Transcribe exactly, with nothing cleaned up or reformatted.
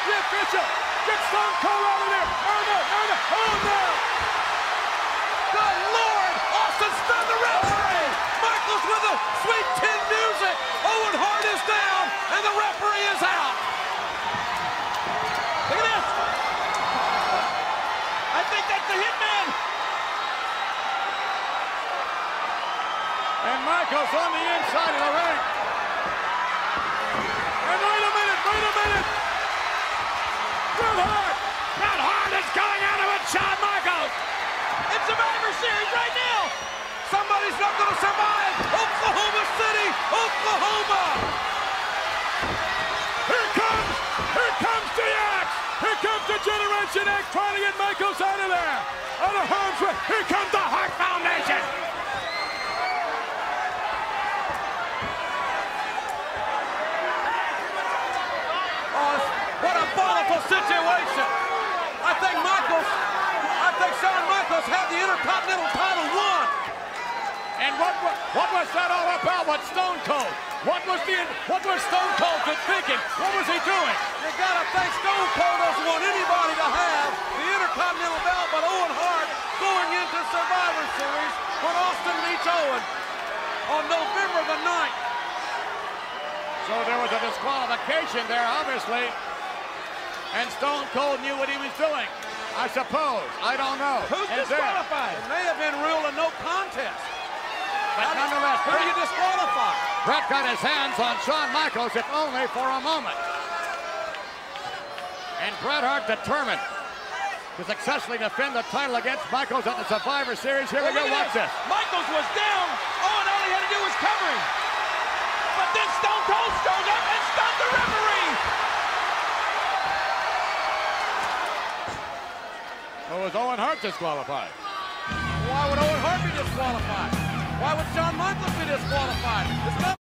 The official. Get Stone Cold out of there. Oh, no, no, no. Oh, no. Good Lord. Austin stunned the referee. Michaels with the sweet tin music. Owen Hart is down, and the referee is out. Look at this. I think that's the Hitman. And Michaels on the inside of the ring. And wait a minute, wait a minute. Bret Hart. Bret Hart is going out of it, Shawn Michaels. It's Survivor Series right now. Somebody's not going to survive. Oklahoma City, Oklahoma. Here comes, here comes D X. Here comes the Generation X trying to get Michaels out of there. Out of harm's way. Here comes the Hart Foundation. Oh, what a volatile situation. I think Michaels, I think Shawn Michaels had the Intercontinental title won. And what, what, what was that all about? What Stone Cold? What was the what was Stone Cold thinking? What was he doing? You gotta think Stone Cold doesn't want anybody to have the Intercontinental belt, but Owen Hart going into Survivor Series when Austin meets Owen on November the ninth. So there was a disqualification there, obviously. And Stone Cold knew what he was doing. I suppose. I don't know. Who's and disqualified? It may have been ruled a no contest. But How nonetheless, who do you disqualify? Bret got his hands on Shawn Michaels, if only for a moment. And Bret Hart determined to successfully defend the title against Michaels at the Survivor Series. Here we go, watch this. Michaels was down. Owen, all he had to do was cover him. But then Stone Cold showed up and stunned the referee. Or was Owen Hart disqualified? Why would Owen Hart be disqualified? Why would Shawn Michaels be disqualified? It's not